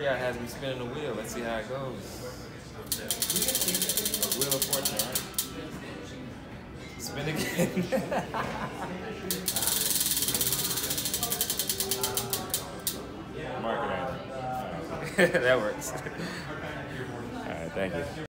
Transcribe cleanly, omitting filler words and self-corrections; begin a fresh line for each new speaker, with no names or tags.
workout has me spinning the wheel. Let's see how it goes. Wheel of Fortune, right? Spin again. Mark it out. That works. All right, thank you.